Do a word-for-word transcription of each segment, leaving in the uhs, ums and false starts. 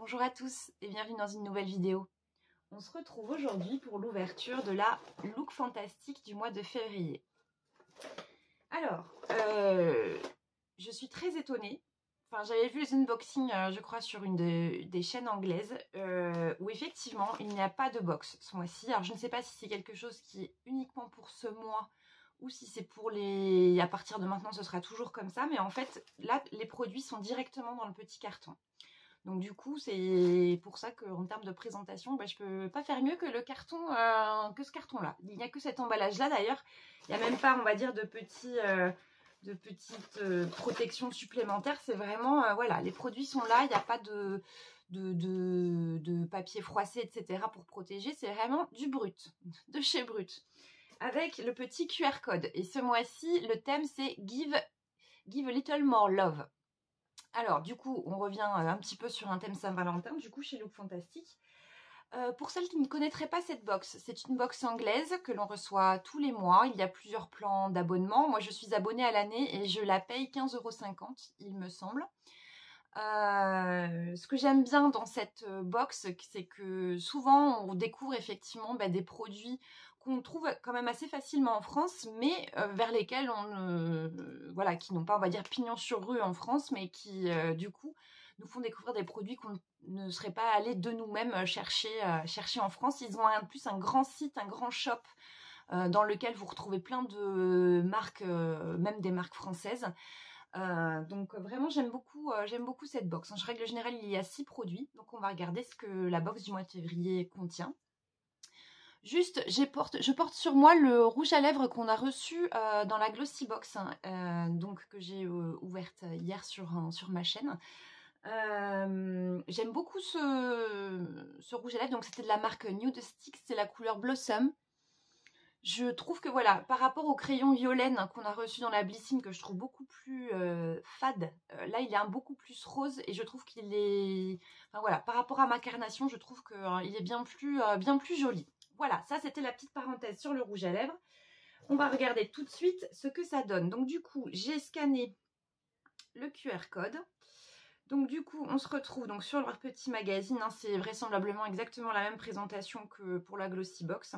Bonjour à tous et bienvenue dans une nouvelle vidéo. On se retrouve aujourd'hui pour l'ouverture de la Look Fantastique du mois de février. Alors, euh, je suis très étonnée. Enfin, j'avais vu les unboxings, euh, je crois, sur une de, des chaînes anglaises euh, où effectivement, il n'y a pas de box ce mois-ci. Alors, je ne sais pas si c'est quelque chose qui est uniquement pour ce mois ou si c'est pour les... À partir de maintenant, ce sera toujours comme ça. Mais en fait, là, les produits sont directement dans le petit carton. Donc du coup, c'est pour ça qu'en termes de présentation, bah, je peux pas faire mieux que le carton, euh, que ce carton-là. Il n'y a que cet emballage-là d'ailleurs. Il n'y a même pas, on va dire, de petits, euh, de petites euh, protections supplémentaires. C'est vraiment, euh, voilà, les produits sont là. Il n'y a pas de, de, de, de papier froissé, et cetera pour protéger. C'est vraiment du brut, de chez Brut. Avec le petit Q R code. Et ce mois-ci, le thème c'est Give, Give a Little More Love. Alors, du coup, on revient un petit peu sur un thème Saint-Valentin, du coup, chez Look Fantastique. Euh, pour celles qui ne connaîtraient pas cette box, c'est une box anglaise que l'on reçoit tous les mois. Il y a plusieurs plans d'abonnement. Moi, je suis abonnée à l'année et je la paye quinze euros cinquante, il me semble. Euh, ce que j'aime bien dans cette box, c'est que souvent, on découvre effectivement bah, des produits qu'on trouve quand même assez facilement en France, mais euh, vers lesquels on euh, voilà, qui n'ont pas, on va dire, pignon sur rue en France, mais qui, euh, du coup, nous font découvrir des produits qu'on ne serait pas allé de nous-mêmes chercher, euh, chercher en France. Ils ont en plus un grand site, un grand shop, euh, dans lequel vous retrouvez plein de marques, euh, même des marques françaises. Euh, donc vraiment j'aime beaucoup, euh, j'aime beaucoup cette box. En règle générale, il y a six produits, donc on va regarder ce que la box du mois de février contient. Juste, porte, je porte sur moi le rouge à lèvres qu'on a reçu euh, dans la Glossy Box, hein, euh, donc que j'ai euh, ouverte hier sur, euh, sur ma chaîne. Euh, J'aime beaucoup ce, ce rouge à lèvres, donc c'était de la marque Nude Sticks, c'est la couleur Blossom. Je trouve que voilà, par rapport au crayon Violaine hein, qu'on a reçu dans la Blissime, que je trouve beaucoup plus euh, fade, euh, là il est un beaucoup plus rose et je trouve qu'il est... Enfin voilà, par rapport à ma carnation, je trouve qu'il euh, est bien plus, euh, bien plus joli. Voilà, ça c'était la petite parenthèse sur le rouge à lèvres. On va regarder tout de suite ce que ça donne. Donc du coup, j'ai scanné le Q R code. Donc du coup, on se retrouve donc sur leur petit magazine. Hein, c'est vraisemblablement exactement la même présentation que pour la Glossy Box.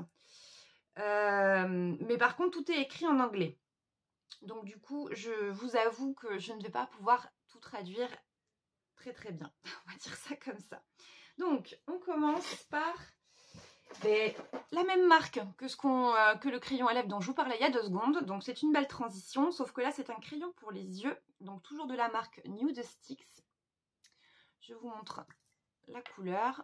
Euh, mais par contre, tout est écrit en anglais. Donc du coup, je vous avoue que je ne vais pas pouvoir tout traduire très très bien. On va dire ça comme ça. Donc, on commence par ben, la même marque que, ce qu'on, euh, que le crayon à lèvres dont je vous parlais il y a deux secondes. Donc c'est une belle transition, sauf que là, c'est un crayon pour les yeux. Donc toujours de la marque Nude Sticks. Je vous montre la couleur.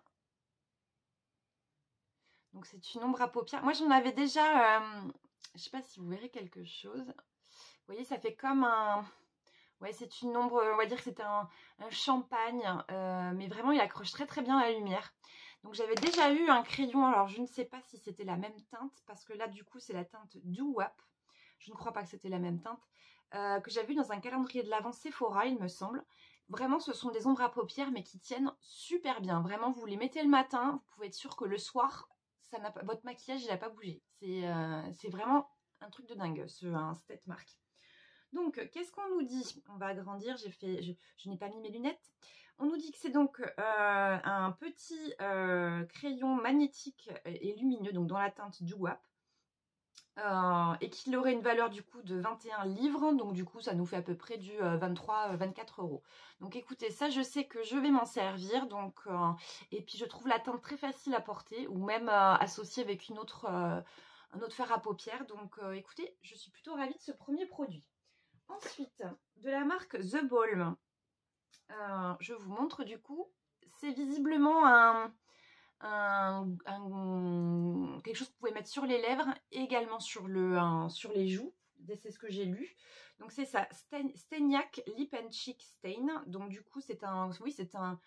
Donc c'est une ombre à paupières. Moi j'en avais déjà, euh, je ne sais pas si vous verrez quelque chose. Vous voyez, ça fait comme un... Ouais, c'est une ombre, on va dire que c'est un, un champagne. Euh, mais vraiment, il accroche très très bien la lumière. Donc j'avais déjà eu un crayon. Alors je ne sais pas si c'était la même teinte. Parce que là, du coup, c'est la teinte Doo Wop. Je ne crois pas que c'était la même teinte. Euh, que j'avais eu dans un calendrier de l'Avent Sephora, il me semble. Vraiment, ce sont des ombres à paupières, mais qui tiennent super bien. Vraiment, vous les mettez le matin. Vous pouvez être sûr que le soir... Ça n'a pas, votre maquillage il n'a pas bougé. C'est euh, vraiment un truc de dingue, ce, hein, cette marque. Donc, qu'est-ce qu'on nous dit? On va agrandir, j'ai fait, je, je n'ai pas mis mes lunettes. On nous dit que c'est donc euh, un petit euh, crayon magnétique et lumineux, donc dans la teinte Doo Wop. Euh, et qu'il aurait une valeur du coup de vingt et un livres, donc du coup ça nous fait à peu près du euh, vingt-trois à vingt-quatre euros. Donc écoutez, ça je sais que je vais m'en servir, donc euh, et puis je trouve la teinte très facile à porter, ou même euh, associée avec une autre, euh, un autre fer à paupières, donc euh, écoutez, je suis plutôt ravie de ce premier produit. Ensuite, de la marque The Balm, euh, je vous montre du coup, c'est visiblement un... Un, un, quelque chose que vous pouvez mettre sur les lèvres et également sur, le, un, sur les joues. C'est ce que j'ai lu. Donc c'est ça, Stain, Staignac Lip and Cheek Stain. Donc du coup c'est un, oui c'est un,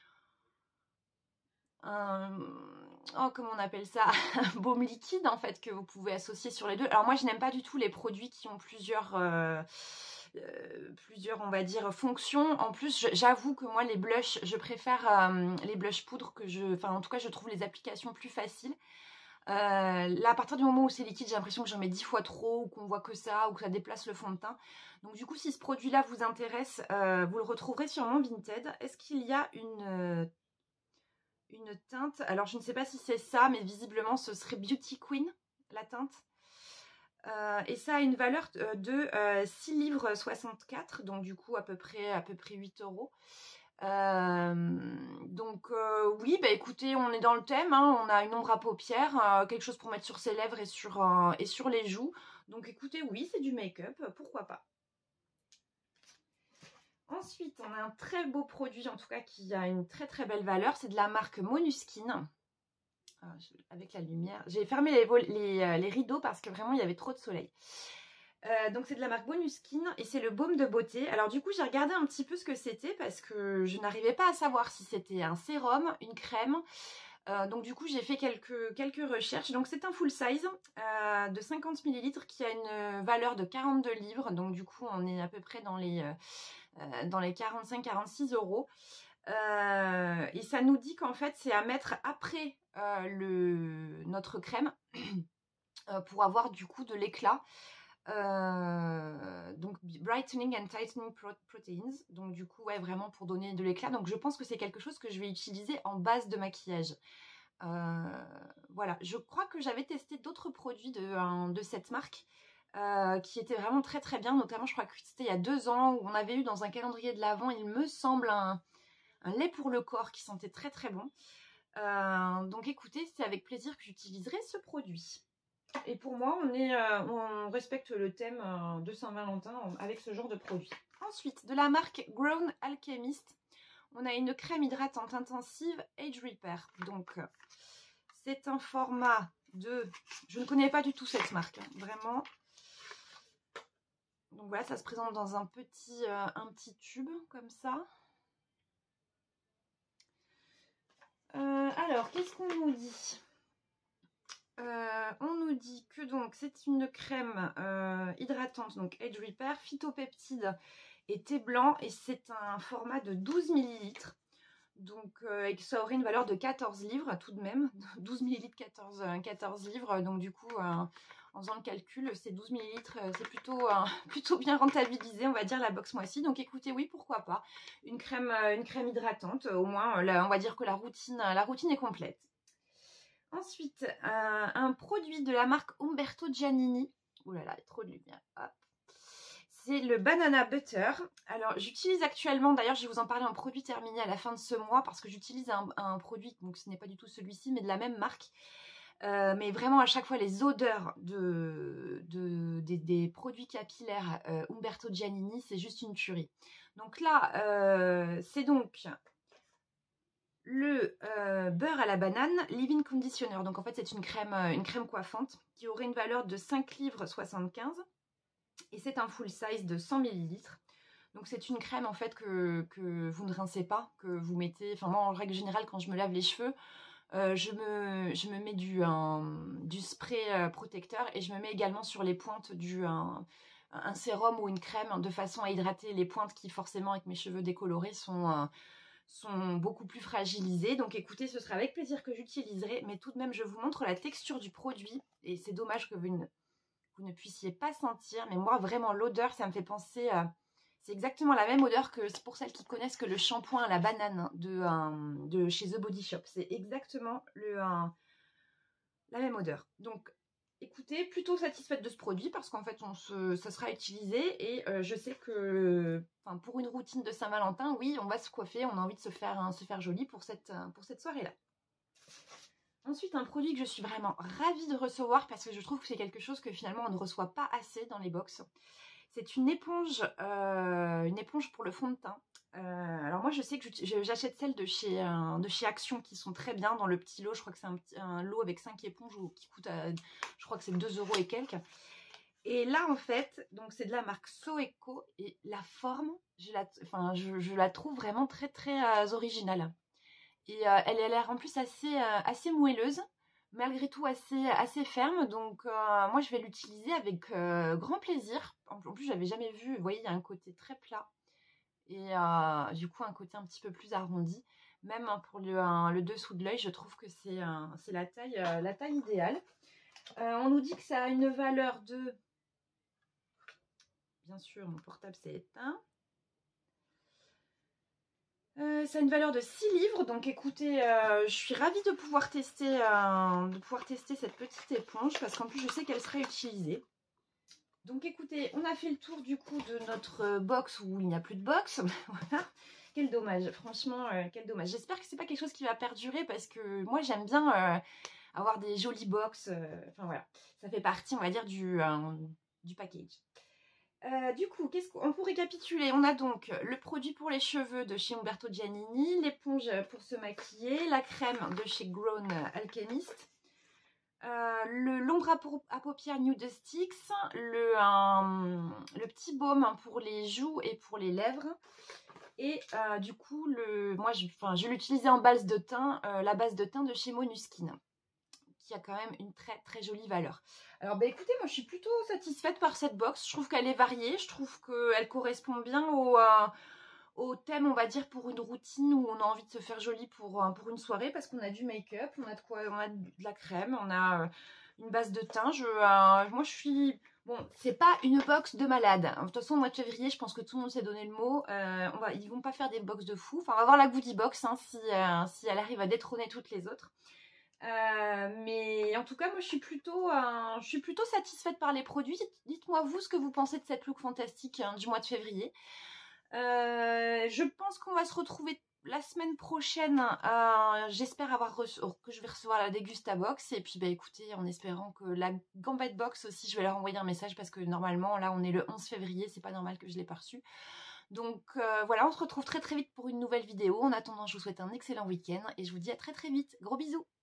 un, oh comment on appelle ça, un baume liquide en fait que vous pouvez associer sur les deux. Alors moi je n'aime pas du tout les produits qui ont plusieurs... Euh, Euh, plusieurs on va dire fonctions. En plus j'avoue que moi les blushs je préfère euh, les blushs poudre, que je enfin en tout cas je trouve les applications plus faciles. Euh, là à partir du moment où c'est liquide j'ai l'impression que j'en mets dix fois trop, ou qu'on voit que ça, ou que ça déplace le fond de teint. Donc du coup si ce produit là vous intéresse, euh, vous le retrouverez sur mon Vinted. Est-ce qu'il y a une euh, une teinte. Alors, je ne sais pas si c'est ça, mais visiblement, ce serait Beauty Queen, la teinte. Euh, et ça a une valeur de euh, six livres soixante-quatre, donc du coup, à peu près, à peu près huit euros. Euh, donc euh, oui, bah écoutez, on est dans le thème, hein, on a une ombre à paupières, euh, quelque chose pour mettre sur ses lèvres et sur, euh, et sur les joues. Donc écoutez, oui, c'est du make-up, pourquoi pas. Ensuite, on a un très beau produit, en tout cas qui a une très très belle valeur, c'est de la marque Monuskin. Euh, avec la lumière, j'ai fermé les, les, euh, les rideaux parce que vraiment il y avait trop de soleil. Euh, donc c'est de la marque Monuskin et c'est le baume de beauté. Alors du coup j'ai regardé un petit peu ce que c'était parce que je n'arrivais pas à savoir si c'était un sérum, une crème. Euh, donc du coup j'ai fait quelques, quelques recherches. Donc c'est un full size euh, de cinquante millilitres qui a une valeur de quarante-deux livres. Donc du coup on est à peu près dans les, euh, dans les quarante-cinq à quarante-six euros. Euh, et ça nous dit qu'en fait c'est à mettre après euh, le, notre crème euh, pour avoir du coup de l'éclat. Euh, donc brightening and tightening pro proteins, donc du coup ouais vraiment pour donner de l'éclat. Donc je pense que c'est quelque chose que je vais utiliser en base de maquillage. Euh, voilà, je crois que j'avais testé d'autres produits de, hein, de cette marque euh, qui étaient vraiment très très bien, notamment je crois que c'était il y a deux ans où on avait eu dans un calendrier de l'Avent, il me semble, un, un lait pour le corps qui sentait très très bon. Euh, donc écoutez, c'est avec plaisir que j'utiliserai ce produit. Et pour moi, on, est, euh, on respecte le thème euh, de Saint-Valentin avec ce genre de produit. Ensuite, de la marque Grown Alchemist, on a une crème hydratante intensive Age Repair. Donc, c'est un format de... Je ne connais pas du tout cette marque, hein, vraiment. Donc voilà, ça se présente dans un petit, euh, un petit tube, comme ça. Euh, alors, qu'est-ce qu'on nous dit ? Euh, on nous dit que donc c'est une crème euh, hydratante, donc Age Repair, phytopeptides et thé blanc, et c'est un format de douze millilitres. Donc, euh, et que ça aurait une valeur de quatorze livres tout de même. douze millilitres, quatorze, quatorze livres. Donc, du coup, euh, en faisant le calcul, ces douze millilitres, euh, c'est plutôt, euh, plutôt bien rentabilisé, on va dire, la box moisi. Donc, écoutez, oui, pourquoi pas. Une crème, euh, une crème hydratante. Au moins, euh, là, on va dire que la routine, la routine est complète. Ensuite, euh, un produit de la marque Umberto Giannini. Ouh là là, il y a trop de lumière. Hop. C'est le Banana Butter. Alors, j'utilise actuellement, d'ailleurs, je vais vous en parler en produit terminé à la fin de ce mois parce que j'utilise un, un produit, donc ce n'est pas du tout celui-ci, mais de la même marque. Euh, mais vraiment, à chaque fois, les odeurs de, de, des, des produits capillaires euh, Umberto Giannini, c'est juste une tuerie. Donc là, euh, c'est donc le euh, beurre à la banane leave-in conditioner. Donc en fait, c'est une crème, une crème coiffante qui aurait une valeur de cinq livres soixante-quinze. Et c'est un full size de cent millilitres. Donc c'est une crème en fait que, que vous ne rincez pas, que vous mettez... Enfin moi en règle générale quand je me lave les cheveux, euh, je, me, je me mets du, un, du spray euh, protecteur et je me mets également sur les pointes du, un, un sérum ou une crème de façon à hydrater les pointes qui forcément avec mes cheveux décolorés sont, euh, sont beaucoup plus fragilisées. Donc écoutez, ce sera avec plaisir que j'utiliserai, mais tout de même je vous montre la texture du produit et c'est dommage que vous ne... vous ne puissiez pas sentir, mais moi vraiment l'odeur ça me fait penser à... c'est exactement la même odeur que, pour celles qui connaissent, que le shampoing à la banane de, um, de chez The Body Shop. C'est exactement le, um, la même odeur. Donc écoutez, plutôt satisfaite de ce produit parce qu'en fait on se, ça sera utilisé et euh, je sais que enfin, pour une routine de Saint-Valentin, oui, on va se coiffer, on a envie de se faire, hein, se faire joli pour cette, pour cette soirée-là. Ensuite, un produit que je suis vraiment ravie de recevoir parce que je trouve que c'est quelque chose que finalement on ne reçoit pas assez dans les box. C'est une éponge, euh, une éponge pour le fond de teint. Euh, alors moi je sais que j'achète celles de chez, euh, de chez Action qui sont très bien dans le petit lot. Je crois que c'est un, un lot avec cinq éponges qui coûte, euh, je crois que c'est deux euros et quelques. Et là en fait, donc c'est de la marque Soeco et la forme, je la, enfin, je, je la trouve vraiment très très euh, originale. Et euh, elle a l'air en plus assez, euh, assez moelleuse, malgré tout assez, assez ferme. Donc euh, moi je vais l'utiliser avec euh, grand plaisir. En plus j'avais jamais vu, vous voyez il y a un côté très plat. Et euh, du coup un côté un petit peu plus arrondi. Même hein, pour le, euh, le dessous de l'œil, je trouve que c'est euh, la, taille, euh, la taille idéale. Euh, on nous dit que ça a une valeur de... Bien sûr mon portable s'est éteint. Euh, ça a une valeur de six livres, donc écoutez, euh, je suis ravie de pouvoir tester, euh, de pouvoir tester cette petite éponge parce qu'en plus je sais qu'elle serait utilisée. Donc écoutez, on a fait le tour du coup de notre box où il n'y a plus de box. Voilà. Quel dommage, franchement, euh, quel dommage. J'espère que c'est pas quelque chose qui va perdurer parce que moi j'aime bien euh, avoir des jolies box. Euh, enfin voilà, ça fait partie, on va dire, du, euh, du package. Euh, du coup, qu'est-ce qu'on pour récapituler, on a donc le produit pour les cheveux de chez Umberto Giannini, l'éponge pour se maquiller, la crème de chez Grown Alchemist, euh, le l'ombre à, à paupières Nude Sticks, le, euh, le petit baume pour les joues et pour les lèvres. Et euh, du coup, le, moi je, enfin, je l'utilisais en base de teint, euh, la base de teint de chez Monuskin, qui a quand même une très très jolie valeur. Alors bah écoutez, moi je suis plutôt satisfaite par cette box. Je trouve qu'elle est variée, je trouve qu'elle correspond bien au, euh, au thème, on va dire, pour une routine où on a envie de se faire jolie pour, euh, pour une soirée, parce qu'on a du make-up, on a de quoi, on a de la crème, on a euh, une base de teint. Je, euh, moi je suis... Bon, c'est pas une box de malade. De toute façon, au mois de février, je pense que tout le monde s'est donné le mot. Euh, on va, ils vont pas faire des box de fou. Enfin, on va voir la goodie box hein, si, euh, si elle arrive à détrôner toutes les autres. Euh, mais en tout cas, moi, je suis plutôt, euh, je suis plutôt satisfaite par les produits. Dites-moi, vous, ce que vous pensez de cette look fantastique hein, du mois de février. Euh, je pense qu'on va se retrouver la semaine prochaine. Euh, J'espère avoir reçu, que je vais recevoir la Dégusta Box. Et puis, bah, écoutez, en espérant que la Gambette Box aussi, je vais leur envoyer un message parce que normalement, là, on est le onze février. C'est pas normal que je l'ai pas reçu. Donc euh, voilà, on se retrouve très très vite pour une nouvelle vidéo. En attendant, je vous souhaite un excellent week-end et je vous dis à très très vite. Gros bisous!